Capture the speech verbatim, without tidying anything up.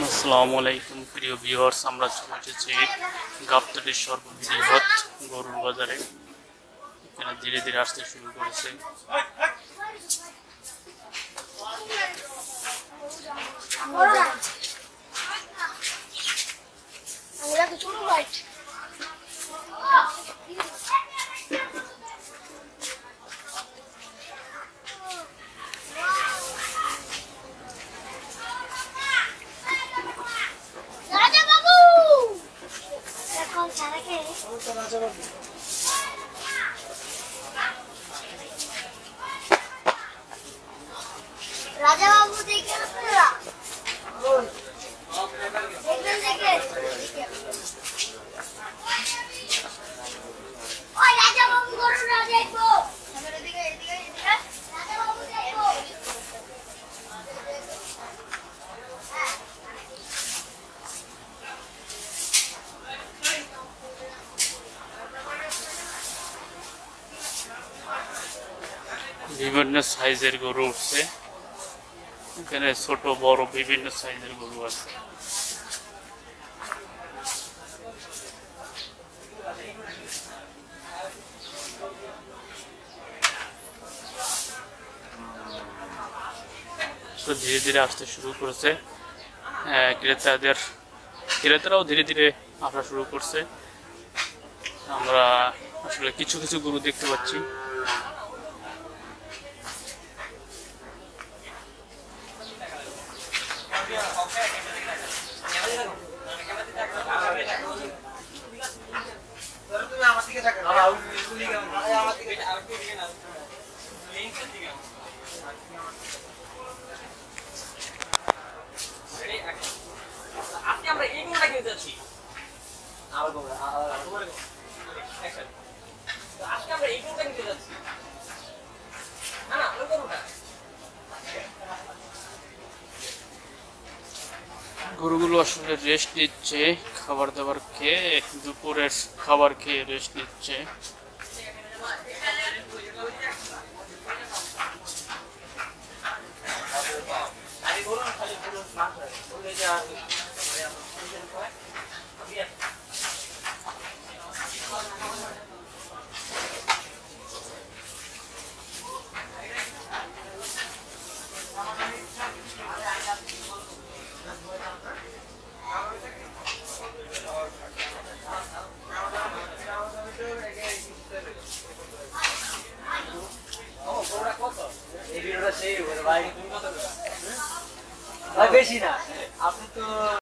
আসসালামু আলাইকুম প্রিয় ভিউয়ার্স, আমরা চলে এসেছি গাবতলীর সর্ববৃহৎ গরুর বাজারে। এখানে ধীরে ধীরে আসতে শুরু করেছে। রাজা বাবু দেখে আপনারা দেখবেন দেখে ওই রাজা বাবু গরু না দেখবো এদিকে এদিকে এদিকে রাজা বাবু দেখবো। বিভিন্ন সাইজের গরু উঠছে। এখানে ছোট বড় বিভিন্ন সাইজের গরু আছে। ধীরে ধীরে আসতে শুরু করেছে। ক্রেতাদের ক্রেতারাও ধীরে ধীরে আসা শুরু করছে। আমরা আসলে কিছু কিছু গরু দেখতে পাচ্ছি। আমরা এই গরুটা কিনতে যাচ্ছি। আজকে আমরা এই গরুটা কিনতে যাচ্ছি। না না ওই গরুটা। গরুগুলো আসলে রেস্ট নিচ্ছে, খাবার দাবার খেয়ে, দুপুরের খাবার খেয়ে রেস্ট নিচ্ছে। বেশি না আপনি তো